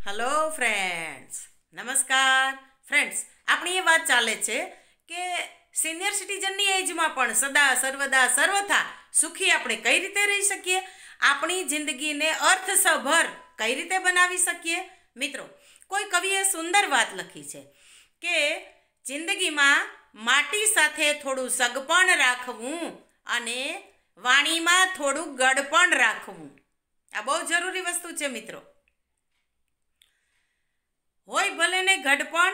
Hello friends, नमस्कार friends. अपनी ये बात चाले छे के सीनियर सिटीजन एज में पण सदा सर्वदा सर्वथा सुखी આપણે કઈ રીતે રહી શકીએ, આપણી જિંદગીને અર્થસભર કઈ રીતે બનાવી શકીએ। મિત્રો, કોઈ કવિએ સુંદર વાત લખી છે કે જિંદગીમાં માટી સાથે થોડું સગપણ રાખવું અને વાણીમાં થોડું ગડપણ રાખવું, આ બહુ જરૂરી વસ્તુ છે મિત્રો। होय भले ने घडपण,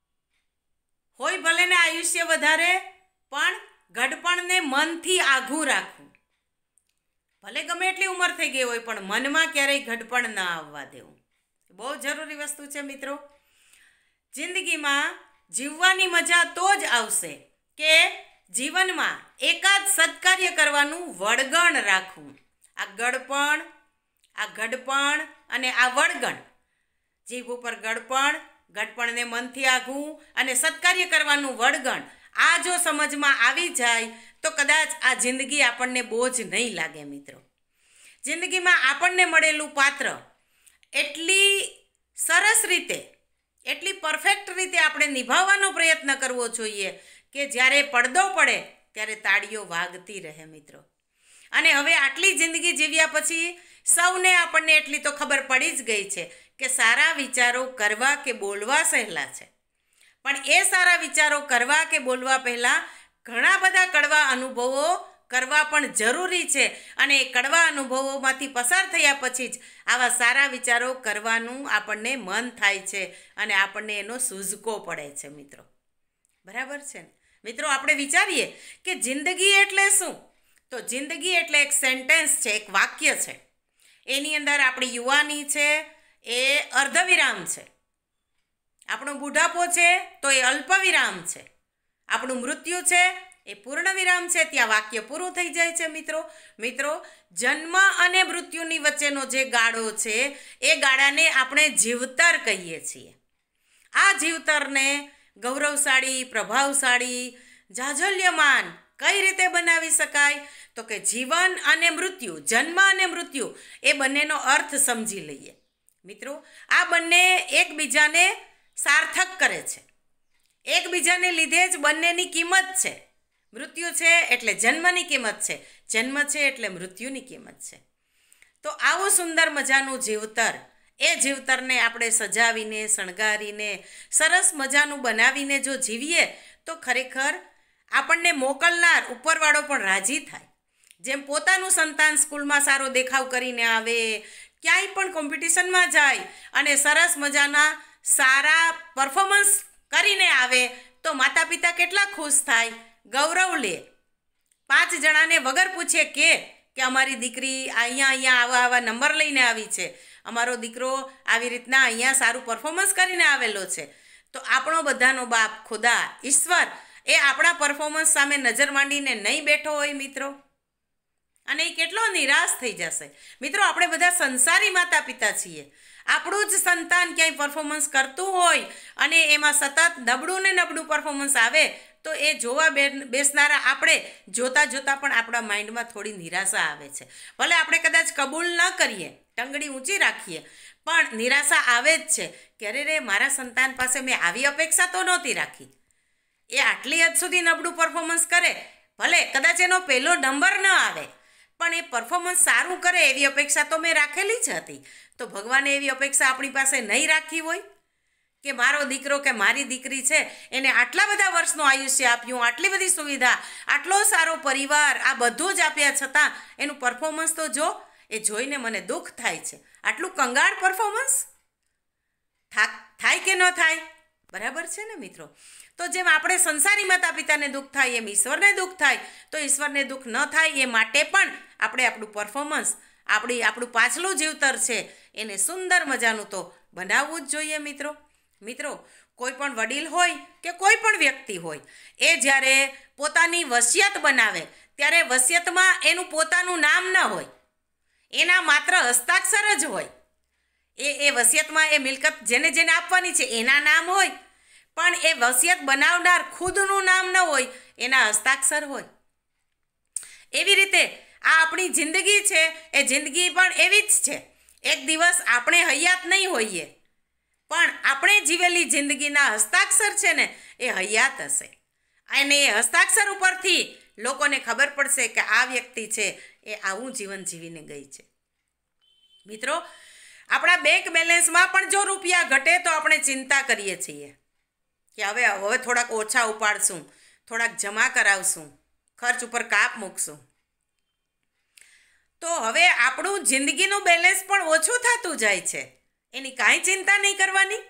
होय भले ने आयुष्य वधारे, पण घडपण ने मन थी आघू राखવું। भले गमे એટલી ઉંમર થઈ ગઈ હોય પણ મનમાં ક્યારેય ઘડપણ ના આવવા દેવું, બહુ જરૂરી વસ્તુ છે મિત્રો। જિંદગીમાં જીવવાની મજા તો જ આવશે કે જીવનમાં એકાદ સત્કાર્ય કરવાનું વળગણ રાખવું। આ ગડપણ, આ ઘડપણ અને આ વળગણ, જીભ ઉપર ગડપણ, ગડપણને મનથી આઘું અને સત્કાર્ય કરવાનું વળગણ, આ જો સમજમાં આવી જાય તો કદાચ આ જિંદગી આપણને બોજ નહીં લાગે મિત્રો। જિંદગીમાં આપણને મળેલું પાત્ર એટલી સરસ રીતે, એટલી પરફેક્ટ રીતે આપણે નિભાવવાનો પ્રયત્ન કરવો જોઈએ કે જ્યારે પડદો પડે ત્યારે તાળીઓ વાગતી રહે મિત્રો। અને હવે આટલી જિંદગી જીવ્યા પછી સૌને આપણને એટલી તો ખબર પડી જ ગઈ છે કે સારા વિચારો કરવા કે બોલવા સહેલા છે, પણ એ સારા વિચારો કરવા કે બોલવા પહેલાં ઘણા બધા કડવા અનુભવો કરવા પણ જરૂરી છે, અને એ કડવા અનુભવોમાંથી પસાર થયા પછી જ આવા સારા વિચારો કરવાનું આપણને મન થાય છે અને આપણને એનો સૂઝકો પડે છે મિત્રો। બરાબર છે ને મિત્રો? આપણે વિચારીએ કે જિંદગી એટલે શું, તો જિંદગી એટલે એક સેન્ટેન્સ છે, એક વાક્ય છે। એની અંદર આપણી યુવાની છે એ અર્ધવિરામ છે, આપણો બુઢાપો છે તો એ અલ્પવિરામ છે, આપણું મૃત્યુ છે એ પૂર્ણ વિરામ છે, ત્યાં વાક્ય પૂરું થઈ જાય છે મિત્રો। જન્મ અને મૃત્યુની વચ્ચેનો જે ગાળો છે એ ગાળાને આપણે જીવતર કહીએ છીએ। આ જીવતરને ગૌરવશાળી, પ્રભાવશાળી, જાજલ્યમાન કઈ રીતે બનાવી શકાય, તો કે જીવન અને મૃત્યુ, જન્મ અને મૃત્યુ એ બંનેનો અર્થ સમજી લઈએ મિત્રો। આ બંને એકબીજાને સાર્થક કરે છે, એકબીજાને લીધે જ બંનેની કિંમત છે। મૃત્યુ છે એટલે જન્મની કિંમત છે, જન્મ છે એટલે મૃત્યુની કિંમત છે। તો આવું સુંદર મજાનું જીવતર, એ જીવતરને આપણે સજાવીને, શણગારીને, સરસ મજાનું બનાવીને જો જીવીએ તો ખરેખર આપણને મોકલનાર ઉપરવાળો પણ રાજી થાય। જેમ પોતાનું સંતાન સ્કૂલમાં સારો દેખાવ કરીને આવે, ક્યાંય પણ કોમ્પિટિશનમાં જાય અને સરસ મજાના સારા પરફોર્મન્સ કરીને આવે તો માતા પિતા કેટલા ખુશ થાય, ગૌરવ લે। 5 જણાને વગર પૂછે કે અમારી દીકરી અહીંયા આવા નંબર લઈને આવી છે, અમારો દીકરો આવી રીતના અહીંયા સારું પરફોર્મન્સ કરીને આવેલો છે। તો આપણો બધાનો બાપ ખુદા ઈશ્વર એ આપણા પરફોર્મન્સ સામે નજર માંડીને નહીં બેઠો હોય મિત્રો, અને એ કેટલો નિરાશ થઈ જશે મિત્રો। આપણે બધા સંસારી માતા પિતા છીએ, આપણું જ સંતાન ક્યાંય પરફોર્મન્સ કરતું હોય અને એમાં સતત નબળું ને નબળું પરફોર્મન્સ આવે તો એ જોવા બેસનારા આપણે જોતા પણ આપણા માઇન્ડમાં થોડી નિરાશા આવે છે। ભલે આપણે કદાચ કબૂલ ન કરીએ, ટંગડી ઊંચી રાખીએ, પણ નિરાશા આવે જ છે કે અરે રે, મારા સંતાન પાસે મેં આવી અપેક્ષા તો નહોતી રાખી, એ આટલી હદ સુધી નબળું પરફોર્મન્સ કરે, ભલે કદાચ એનો પહેલો નંબર ન આવે પણ એ પરફોર્મન્સ સારું કરે એવી અપેક્ષા તો મેં રાખેલી જ હતી। તો ભગવાને એવી અપેક્ષા આપણી પાસે નહીં રાખી હોય કે મારો દીકરો કે મારી દીકરી છે એને આટલા બધા વર્ષનું આયુષ્ય આપ્યું, આટલી બધી સુવિધા, આટલો સારો પરિવાર, આ બધું જ આપ્યા છતાં એનું પરફોર્મન્સ તો જો, એ જોઈને મને દુઃખ થાય છે। આટલું કંગાળ પરફોર્મન્સ થાય કે ન થાય? બરાબર છે ને મિત્રો? તો જેમ આપણે સંસારી માતા પિતાને દુઃખ થાય એમ ઈશ્વરને દુઃખ થાય, તો ઈશ્વરને દુઃખ ન થાય એ માટે પણ આપણે આપણું પરફોર્મન્સ, આપણું પાછલું જીવતર છે એને સુંદર મજાનું તો બનાવવું જ જોઈએ મિત્રો। કોઈ પણ વડીલ હોય કે કોઈ પણ વ્યક્તિ હોય, એ જ્યારે પોતાની વસિયત બનાવે ત્યારે વસિયતમાં એનું પોતાનું નામ ન હોય, એના માત્ર હસ્તાક્ષર જ હોય। એ વસિયતમાં એ મિલકત જેને જેને આપવાની છે એના નામ હોય, પણ એ વસિયત બનાવનાર ખુદનું નામ ન હોય, એના હસ્તાક્ષર હોય। એવી રીતે આ આપણી જિંદગી છે, એ જિંદગી પણ એવી જ છે। એક દિવસ આપણે હયાત નહીં હોઈએ, પણ આપણે જીવેલી જિંદગીના હસ્તાક્ષર છે ને એ હયાત હશે, અને એ હસ્તાક્ષર ઉપરથી લોકોને ખબર પડશે કે આ વ્યક્તિ છે એ આવું જીવન જીવીને ગઈ છે. મિત્રો, આપણા બેંક બેલેન્સમાં પણ જો રૂપિયા ઘટે તો આપણે ચિંતા કરીએ છીએ કે હવે થોડાક ઓછા ઉપાડશું, થોડાક જમા કરાવશું, ખર્ચ ઉપર કાપ મૂકશું. તો હવે આપણું જિંદગીનું બેલેન્સ પણ ઓછું થતું જાય છે, એની કાંઈ ચિંતા નહીં કરવાની.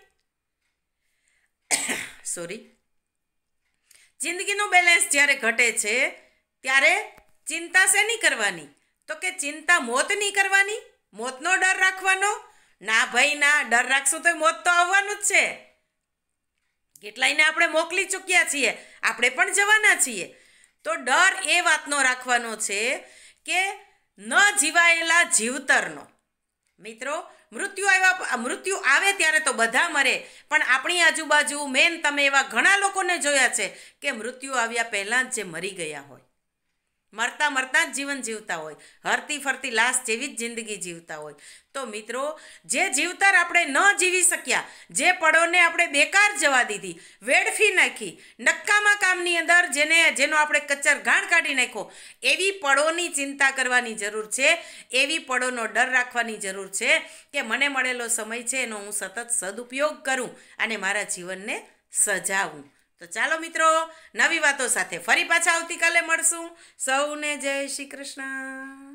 સોરી, જિંદગીનું બેલેન્સ જ્યારે ઘટે છે ત્યારે ચિંતા શેની કરવાની? તો કે ચિંતા મોતની કરવાની, મોતનો ડર રાખવાનો. ના ભાઈ ના, ડર રાખશું તો મોત તો આવવાનું જ છે. કેટલાયને આપણે મોકલી ચૂક્યા છીએ, આપણે પણ જવાના છીએ. તો ડર એ વાતનો રાખવાનો છે કે ન જીવાયેલા જીવતરનો. મિત્રો, મૃત્યુ આવે ત્યારે તો બધા મરે, પણ આપણી આજુબાજુ તમે એવા ઘણા લોકોને જોયા છે કે મૃત્યુ આવ્યા પહેલાં જ જે મરી ગયા હોય, મરતા મરતા જ જીવન જીવતા હોય, હરતી ફરતી લાશ જેવી જ જિંદગી જીવતા હોય. તો મિત્રો, જે જીવતર આપણે ન જીવી શક્યા, જે પળોને આપણે બેકાર જવા દીધી, વેડફી નાખી, નક્કામાં કામની અંદર જેનો આપણે કચર ઘાણ કાઢી નાખ્યો, એવી પળોની ચિંતા કરવાની જરૂર છે, એવી પળોનો ડર રાખવાની જરૂર છે કે મને મળેલો સમય છે એનો હું સતત સદુપયોગ કરું અને મારા જીવનને સજાવું. તો ચાલો મિત્રો, નવી વાતો સાથે ફરી પાછા આવતીકાલે મળશું. સૌને જય શ્રી કૃષ્ણ.